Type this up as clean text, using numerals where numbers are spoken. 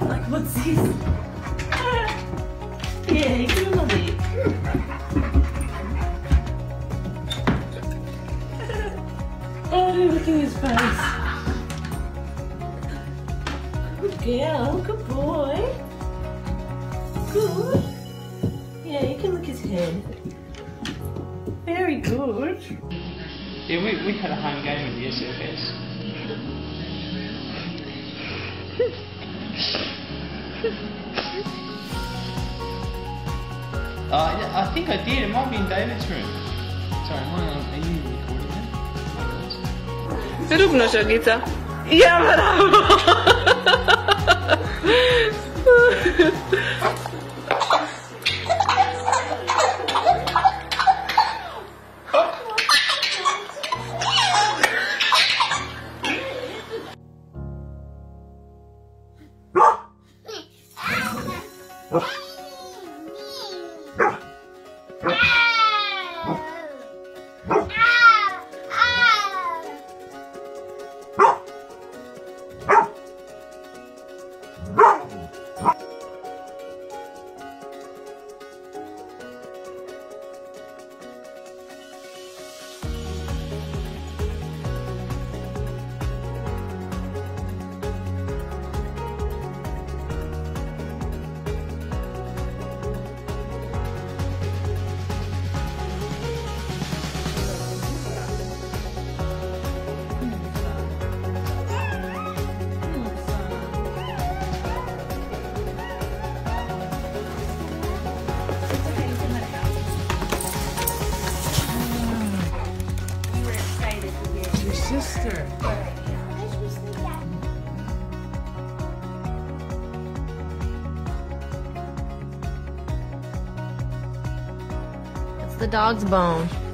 Like, what's this? Yeah, give him a lick. Oh, look at his face. Good girl, good boy. Good. Yeah, you can lick his head. Very good. Yeah, we had a home game with the SFS. I think I did. It might be in David's room. Sorry, are you recording that? Zrób nożownica. Ja brawo! Sister. It's the dog's bone.